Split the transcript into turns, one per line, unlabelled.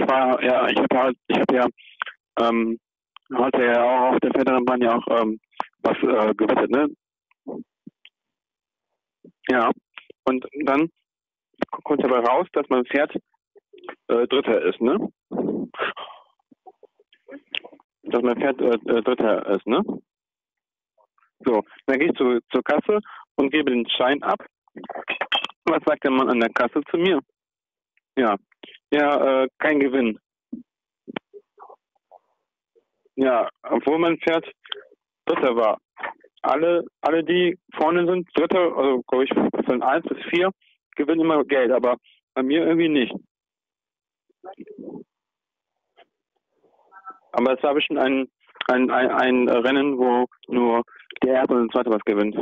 war, ja, ich habe ja, ähm, heute ja auch auf der Pferderennbahn ja auch was gewettet, ne? Ja. Und dann kommt dabei raus, dass mein Pferd Dritter ist, ne? Dass mein Pferd Dritter ist, ne? So, dann gehe ich zur Kasse und gebe den Schein ab. Was sagt der Mann an der Kasse zu mir? Ja, ja, kein Gewinn. Ja, obwohl mein Pferd Dritter war. Alle, die vorne sind, Dritter, also glaube ich von 1 bis 4, gewinnen immer Geld, aber bei mir irgendwie nicht. Aber es war bestimmt ein Rennen, wo nur der Erste und der Zweite was gewinnt.